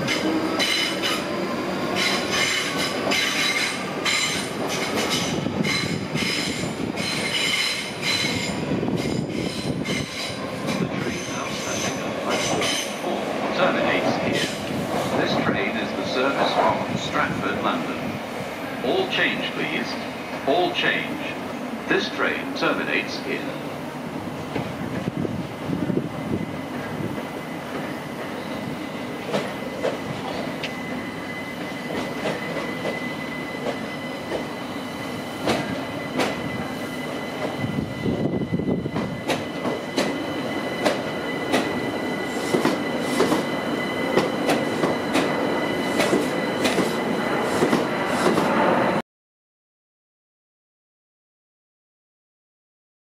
Terminates here. This train is the service from Stratford, London. All change, please. All change. This train terminates here.